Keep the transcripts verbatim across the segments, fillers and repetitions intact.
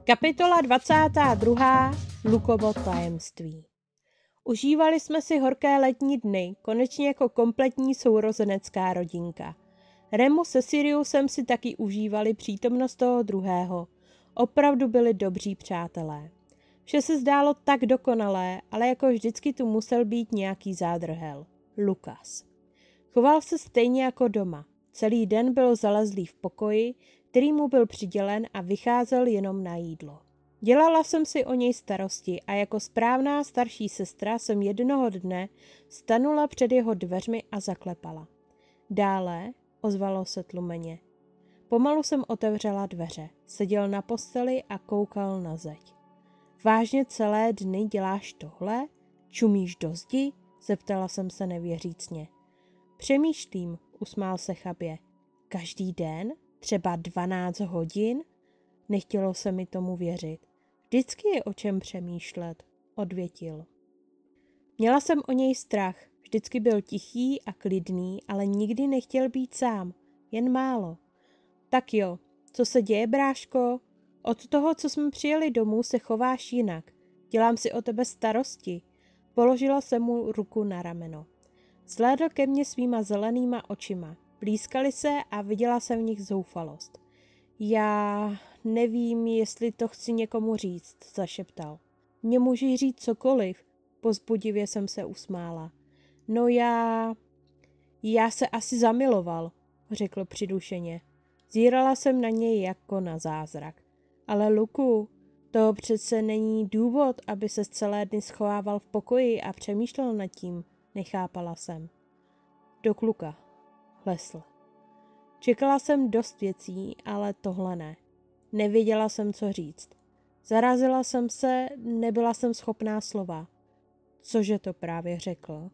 Kapitola dvacátá druhá. Lukovo tajemství. Užívali jsme si horké letní dny, konečně jako kompletní sourozenecká rodinka. Remus se Siriusem si taky užívali přítomnost toho druhého. Opravdu byli dobří přátelé. Vše se zdálo tak dokonalé, ale jako vždycky tu musel být nějaký zádrhel. Lukas. Choval se stejně jako doma. Celý den byl zalezlý v pokoji, který mu byl přidělen a vycházel jenom na jídlo. Dělala jsem si o něj starosti a jako správná starší sestra jsem jednoho dne stanula před jeho dveřmi a zaklepala. Dále ozvalo se tlumeně. Pomalu jsem otevřela dveře. Seděl na posteli a koukal na zeď. Vážně celé dny děláš tohle? Čumíš do zdi? Zeptala jsem se nevěřícně. Přemýšlím, usmál se chabě. Každý den? Třeba dvanáct hodin? Nechtělo se mi tomu věřit. Vždycky je o čem přemýšlet, odvětil. Měla jsem o něj strach. Vždycky byl tichý a klidný, ale nikdy nechtěl být sám. Jen málo. Tak jo, co se děje, bráško? Od toho, co jsme přijeli domů, se chováš jinak. Dělám si o tebe starosti. Položila jsem mu ruku na rameno. Zhlédl ke mně svýma zelenýma očima. Blízkali se a viděla jsem v nich zoufalost. Já nevím, jestli to chci někomu říct, zašeptal. Mně můžeš říct cokoliv, povzbudivě jsem se usmála. No já... Já se asi zamiloval, řekl přidušeně. Zírala jsem na něj jako na zázrak. Ale Luku, to přece není důvod, aby se celé dny schovával v pokoji a přemýšlel nad tím, nechápala jsem. Do kluka, hlesl. Čekala jsem dost věcí, ale tohle ne. Nevěděla jsem, co říct. Zarazila jsem se, nebyla jsem schopná slova. Cože to právě řekl?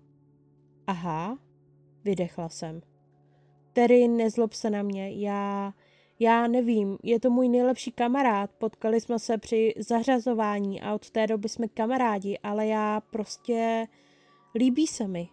Aha, vydechla jsem. Terry, nezlob se na mě, já... Já nevím, je to můj nejlepší kamarád, potkali jsme se při zařazování a od té doby jsme kamarádi, ale já prostě... Líbí se mi.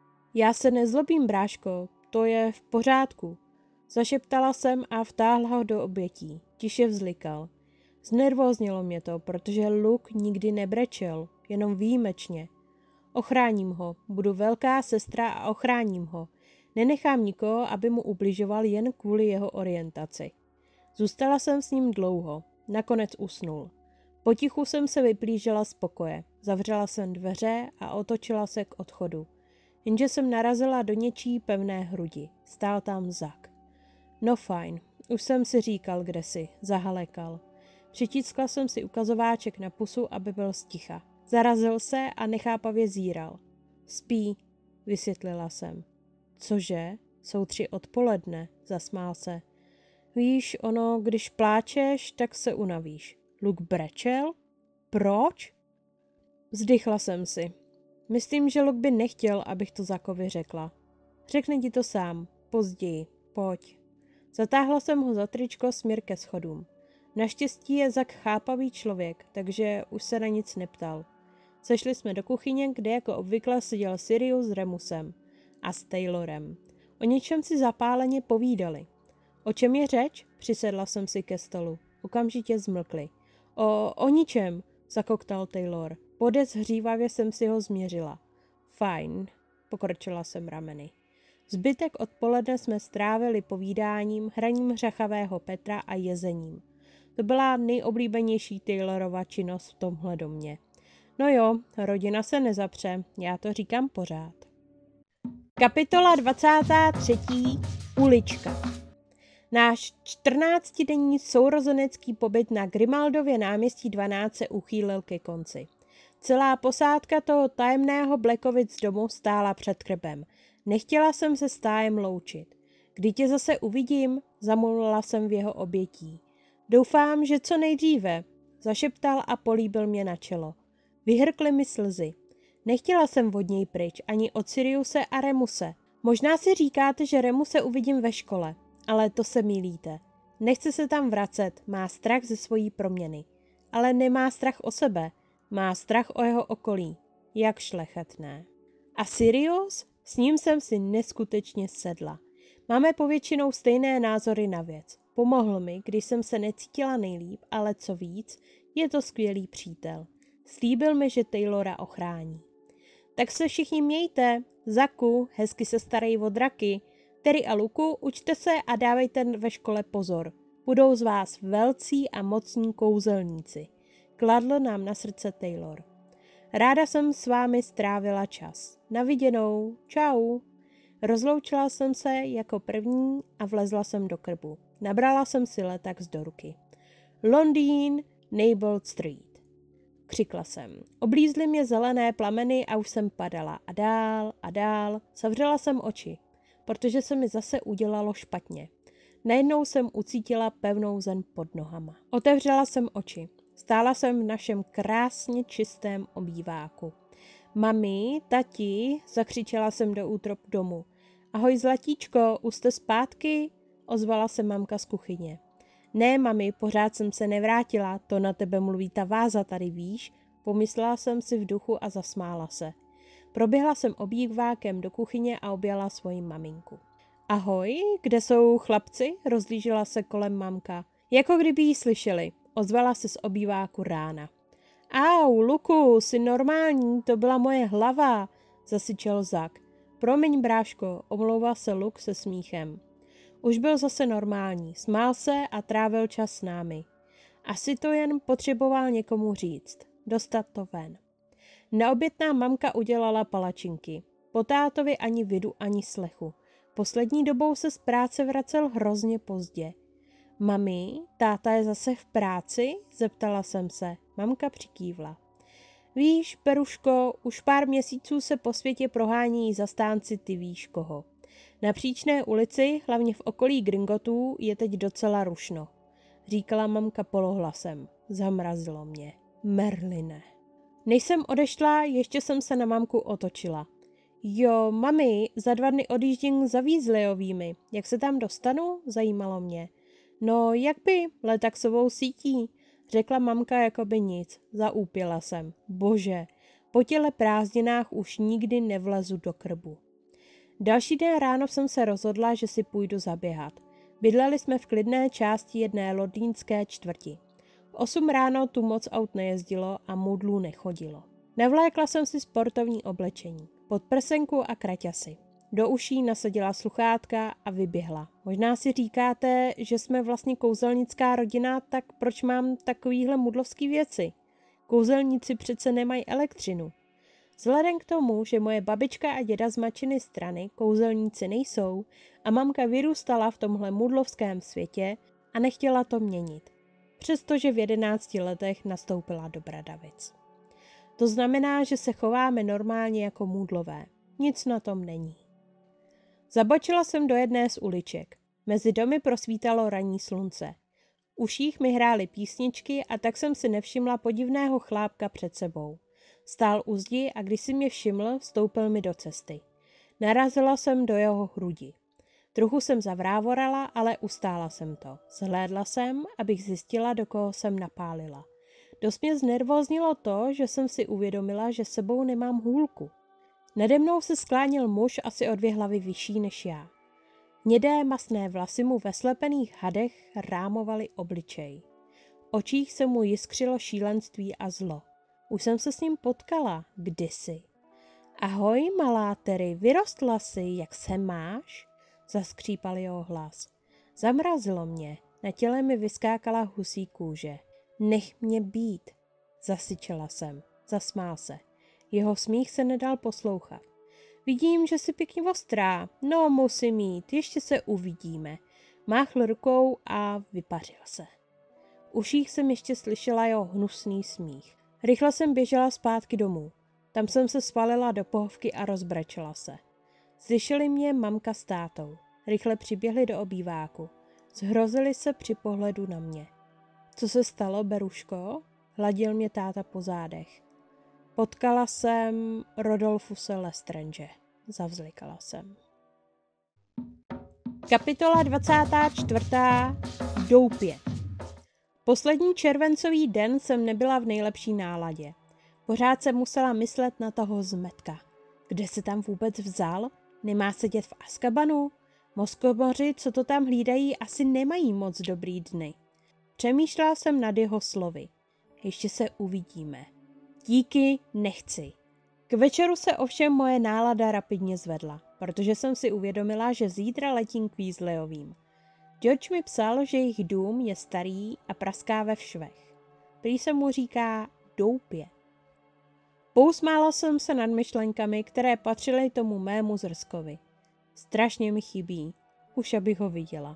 Já se nezlobím, bráško, to je v pořádku. Zašeptala jsem a vtáhla ho do obětí. Tiše vzlikal. Znervóznilo mě to, protože Luke nikdy nebrečel, jenom výjimečně. Ochráním ho, budu velká sestra a ochráním ho. Nenechám nikoho, aby mu ubližoval jen kvůli jeho orientaci. Zůstala jsem s ním dlouho, nakonec usnul. Potichu jsem se vyplížela z pokoje, zavřela jsem dveře a otočila se k odchodu. Jenže jsem narazila do něčí pevné hrudi. Stál tam Zak. No fajn, už jsem si říkal kdesi, zahalekal. Přitiskla jsem si ukazováček na pusu, aby byl sticha. Zarazil se a nechápavě zíral. Spí, vysvětlila jsem. Cože? Jsou tři odpoledne, zasmál se. Víš, ono, když pláčeš, tak se unavíš. Luke brečel? Proč? Vzdychla jsem si. Myslím, že Luke by nechtěl, abych to Zakovi řekla. Řekne ti to sám, později, pojď. Zatáhla jsem ho za tričko směr ke schodům. Naštěstí je Zak chápavý člověk, takže už se na nic neptal. Sešli jsme do kuchyně, kde jako obvykle seděl Sirius s Remusem a s Taylorem. O něčem si zapáleně povídali. O čem je řeč? Přisedla jsem si ke stolu. Okamžitě zmlkli. O, o ničem, zakoktal Taylor. Podezřívavě jsem si ho změřila. Fajn, pokročila jsem rameny. Zbytek odpoledne jsme strávili povídáním, hraním řachavého Petra a jezením. To byla nejoblíbenější Taylorova činnost v tomhle domě. No jo, rodina se nezapře, já to říkám pořád. Kapitola dvacátá třetí. Ulička. Náš čtrnáctidenní sourozenecký pobyt na Grimaldově náměstí dvanáct se uchýlil ke konci. Celá posádka toho tajemného Blackovic domu stála před krbem. Nechtěla jsem se s tájem loučit. Kdy tě zase uvidím, zamluvila jsem v jeho obětí. Doufám, že co nejdříve, zašeptal a políbil mě na čelo. Vyhrkly mi slzy. Nechtěla jsem od něj pryč, ani od Siriuse a Remuse. Možná si říkáte, že Remuse uvidím ve škole, ale to se mýlíte. Nechce se tam vracet, má strach ze svojí proměny. Ale nemá strach o sebe, má strach o jeho okolí. Jak šlechetné. A Sirius? S ním jsem si neskutečně sedla. Máme povětšinou stejné názory na věc. pomohl mi, když jsem se necítila nejlíp, ale co víc, je to skvělý přítel. Slíbil mi, že Taylora ochrání. Tak se všichni mějte, Zaku, hezky se starej o draky, Terry a Luku, učte se a dávejte ve škole pozor. Budou z vás velcí a mocní kouzelníci. Kladl nám na srdce Taylor. Ráda jsem s vámi strávila čas. Na viděnou, čau. Rozloučila jsem se jako první a vlezla jsem do krbu. Nabrala jsem si letak do ruky. Londýn, Naybold Street. Křikla jsem. Oblízly mě zelené plameny a už jsem padala. A dál, a dál. Zavřela jsem oči, protože se mi zase udělalo špatně. Najednou jsem ucítila pevnou zem pod nohama. Otevřela jsem oči. Stála jsem v našem krásně čistém obýváku. Mami, tati, zakřičela jsem do útrop domu. Ahoj zlatíčko, už jste zpátky? Ozvala se mamka z kuchyně. Ne, mami, pořád jsem se nevrátila, to na tebe mluví ta váza tady, víš? Pomyslela jsem si v duchu a zasmála se. Proběhla jsem obývákem do kuchyně a objala svoji maminku. Ahoj, kde jsou chlapci? Rozlížela se kolem mamka. Jako kdyby jí slyšeli. Ozvala se z obýváku rána. Au, Luku, jsi normální, to byla moje hlava, zasyčel Zak. Promiň, bráško, omlouval se Luk se smíchem. Už byl zase normální, smál se a trávil čas s námi. Asi to jen potřeboval někomu říct, dostat to ven. Neobětná mamka udělala palačinky. Po tátovi ani vidu, ani slechu. Poslední dobou se z práce vracel hrozně pozdě. Mami, táta je zase v práci? Zeptala jsem se. Mamka přikývla. Víš, Peruško, už pár měsíců se po světě prohání zastánci ty víš koho. Na Příčné ulici, hlavně v okolí Gringotů, je teď docela rušno. Říkala mamka polohlasem. Zamrazilo mě. Merline. Než jsem odešla, ještě jsem se na mamku otočila. Jo, mami, za dva dny odjíždím za Weasleyovými. Jak se tam dostanu? Zajímalo mě. No, jak by, letaxovou sítí, řekla mamka jako by nic. Zaúpěla jsem. Bože, po těle prázdninách už nikdy nevlezu do krbu. Další den ráno jsem se rozhodla, že si půjdu zaběhat. Bydleli jsme v klidné části jedné londýnské čtvrti. V osm ráno tu moc aut nejezdilo a mudlů nechodilo. Navlékla jsem si sportovní oblečení, podprsenku a kraťasy. Do uší nasadila sluchátka a vyběhla. Možná si říkáte, že jsme vlastně kouzelnická rodina, tak proč mám takovýhle mudlovský věci? Kouzelníci přece nemají elektřinu. Vzhledem k tomu, že moje babička a děda z matčiny strany kouzelníci nejsou a mamka vyrůstala v tomhle mudlovském světě a nechtěla to měnit. Přestože v jedenácti letech nastoupila do Bradavic. To znamená, že se chováme normálně jako můdlové. Nic na tom není. Zabočila jsem do jedné z uliček. Mezi domy prosvítalo ranní slunce. V uších mi hrály písničky a tak jsem si nevšimla podivného chlápka před sebou. Stál u zdi a když si mě všiml, vstoupil mi do cesty. Narazila jsem do jeho hrudi. Trochu jsem zavrávorala, ale ustála jsem to. Zhlédla jsem, abych zjistila, do koho jsem napálila. Dost mě znervóznilo to, že jsem si uvědomila, že sebou nemám hůlku. Nade mnou se skláněl muž asi o dvě hlavy vyšší než já. Hnědé masné vlasy mu ve slepených hadech rámovaly obličej. V očích se mu jiskřilo šílenství a zlo. Už jsem se s ním potkala, kdysi. Ahoj, malá Terry, vyrostla jsi, jak se máš? Zaskřípal jeho hlas. Zamrazilo mě, na těle mi vyskákala husí kůže. Nech mě být, zasyčela jsem, zasmál se. Jeho smích se nedal poslouchat. Vidím, že jsi pěkně ostrá, no musím mít, ještě se uvidíme. Máchl rukou a vypařil se. V uších jsem ještě slyšela jeho hnusný smích. Rychle jsem běžela zpátky domů. Tam jsem se svalila do pohovky a rozbrečela se. Slyšeli mě mamka s tátou. Rychle přiběhli do obýváku. Zhrozili se při pohledu na mě. Co se stalo, Beruško? Hladil mě táta po zádech. Potkala jsem Rodolfuse Lestrange. Zavzlikala jsem. Kapitola dvacátá čtvrtá. Doupě. Poslední červencový den jsem nebyla v nejlepší náladě. Pořád jsem musela myslet na toho zmetka. Kde se tam vůbec vzal? Nemá sedět v Azkabanu? Moskomoři, co to tam hlídají, asi nemají moc dobrý dny. Přemýšlela jsem nad jeho slovy. Ještě se uvidíme. Díky, nechci. K večeru se ovšem moje nálada rapidně zvedla, protože jsem si uvědomila, že zítra letím k Weasleyovým. George mi psal, že jejich dům je starý a praská ve švech. Prý se mu říká doupě. Pousmála jsem se nad myšlenkami, které patřily tomu mému zrskovi. Strašně mi chybí, už abych ho viděla.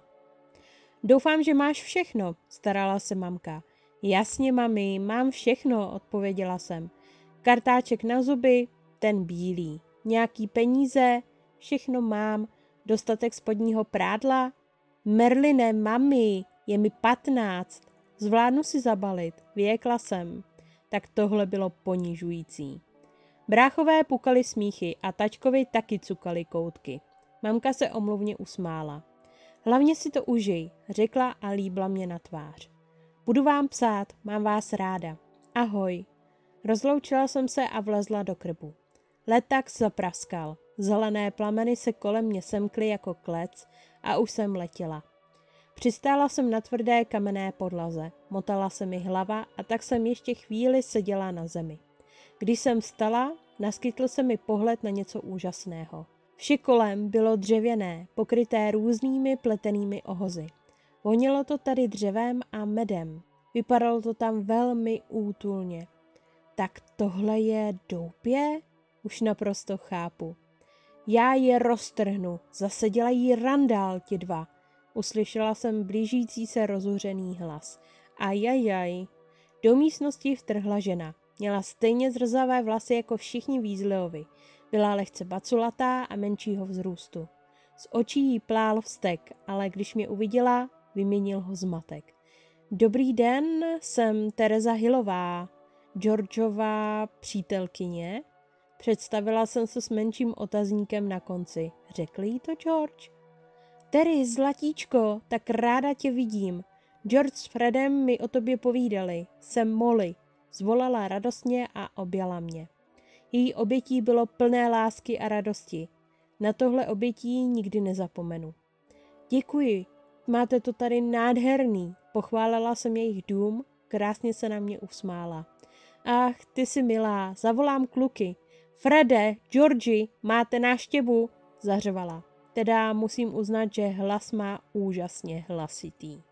Doufám, že máš všechno, starala se mamka. Jasně, mami, mám všechno, odpověděla jsem. Kartáček na zuby, ten bílý. Nějaký peníze, všechno mám. Dostatek spodního prádla? Merline, mami, je mi patnáct. Zvládnu si zabalit, vyjekla jsem. Tak tohle bylo ponižující. Bráchové pukali smíchy a tačkovi taky cukali koutky. Mamka se omluvně usmála. Hlavně si to užij, řekla a líbla mě na tvář. Budu vám psát, mám vás ráda. Ahoj. Rozloučila jsem se a vlezla do krbu. Leták zapraskal. Zelené plameny se kolem mě semkly jako klec a už jsem letěla. Přistála jsem na tvrdé kamenné podlaze. Motala se mi hlava a tak jsem ještě chvíli seděla na zemi. Když jsem vstala, naskytl se mi pohled na něco úžasného. Vše kolem bylo dřevěné, pokryté různými pletenými ohozy. Vonilo to tady dřevem a medem. Vypadalo to tam velmi útulně. Tak tohle je doupě? Už naprosto chápu. Já je roztrhnu, zase dělají randál ti dva. Uslyšela jsem blížící se rozuřený hlas. Ajajaj. Do místnosti vtrhla žena. Měla stejně zrzavé vlasy jako všichni Weasleyovi. Byla lehce baculatá a menšího vzrůstu. Z očí jí plál vztek, ale když mě uviděla, vyměnil ho zmatek. Dobrý den, jsem Tereza Hillová, Georgeova přítelkyně. Představila jsem se s menším otazníkem na konci. Řekl jí to George? Terry, zlatíčko, tak ráda tě vidím. George s Fredem mi o tobě povídali. Jsem Molly. Zvolala radostně a objala mě. Její obětí bylo plné lásky a radosti. Na tohle obětí nikdy nezapomenu. Děkuji, máte to tady nádherný. Pochválila jsem jejich dům, krásně se na mě usmála. Ach, ty jsi milá, zavolám kluky. Frede, Georgi, máte návštěvu, zařvala. Teda musím uznat, že hlas má úžasně hlasitý.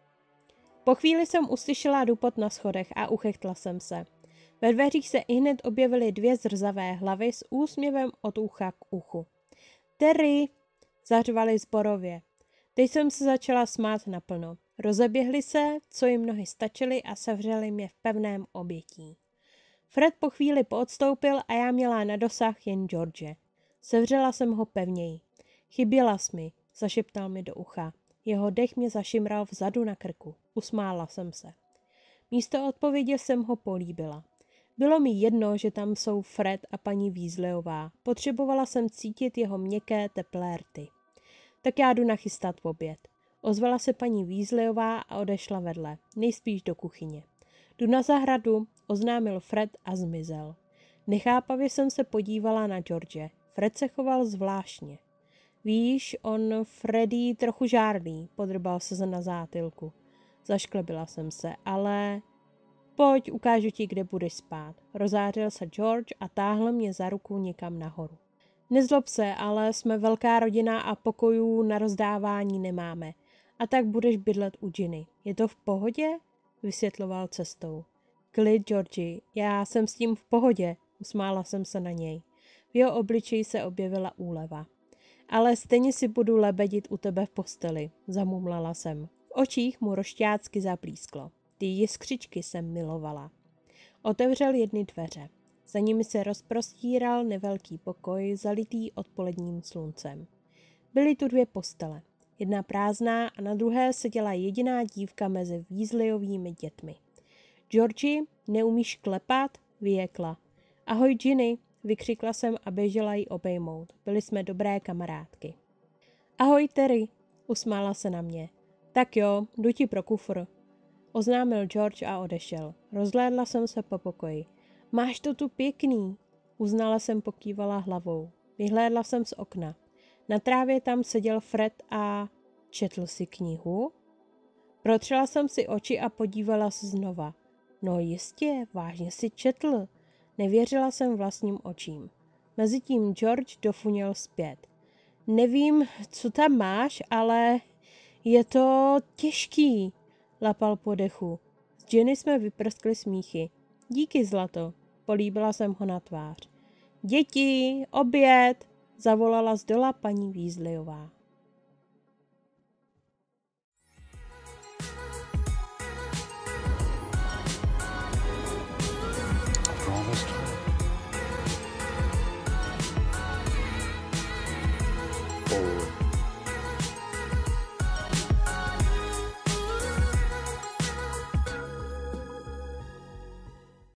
Po chvíli jsem uslyšela dupot na schodech a uchechtla jsem se. Ve dveřích se ihned objevily dvě zrzavé hlavy s úsměvem od ucha k uchu. Terry, zařvali zborově. Teď jsem se začala smát naplno. Rozeběhli se, co jim nohy stačily a sevřeli mě v pevném obětí. Fred po chvíli poodstoupil a já měla na dosah jen George. Sevřela jsem ho pevněji. Chyběla jsi mi, zašeptal mi do ucha. Jeho dech mě zašimral vzadu na krku. Usmála jsem se. Místo odpovědi jsem ho políbila. Bylo mi jedno, že tam jsou Fred a paní Weasleyová. Potřebovala jsem cítit jeho měkké, teplé rty. Tak já jdu nachystat oběd. Ozvala se paní Weasleyová a odešla vedle, nejspíš do kuchyně. Jdu na zahradu, oznámil Fred a zmizel. Nechápavě jsem se podívala na George. Fred se choval zvláštně. Víš, on Freddy trochu žárlí, podrbal se na zátylku. Zašklebila jsem se, ale... Pojď, ukážu ti, kde budeš spát. Rozářil se George a táhl mě za ruku někam nahoru. Nezlob se, ale jsme velká rodina a pokojů na rozdávání nemáme. A tak budeš bydlet u Ginny. Je to v pohodě? Vysvětloval cestou. Klid, Georgi, já jsem s tím v pohodě, usmála jsem se na něj. V jeho obličeji se objevila úleva. Ale stejně si budu lebedit u tebe v posteli, zamumlala jsem. V očích mu rošťácky zablísklo. Ty jiskřičky jsem milovala. Otevřel jedny dveře. Za nimi se rozprostíral nevelký pokoj, zalitý odpoledním sluncem. Byly tu dvě postele. Jedna prázdná a na druhé seděla jediná dívka mezi Weasleyovými dětmi. Georgi, neumíš klepat? Vyjekla. Ahoj Ginny, vykřikla jsem a běžela jí obejmout. Byli jsme dobré kamarádky. Ahoj Terry, usmála se na mě. Tak jo, jdu ti pro kufr. Oznámil George a odešel. Rozhlédla jsem se po pokoji. Máš to tu pěkný, uznala jsem, pokývala hlavou. Vyhlédla jsem z okna. Na trávě tam seděl Fred a četl si knihu. Protřela jsem si oči a podívala se znova. No jistě, vážně si četl. Nevěřila jsem vlastním očím. Mezitím George dofuněl zpět. Nevím, co tam máš, ale je to těžký, lapal po dechu. S Ginny jsme vyprskli smíchy. Díky, zlato, políbila jsem ho na tvář. Děti, oběd, zavolala z dola paní Weasleyová. Oh.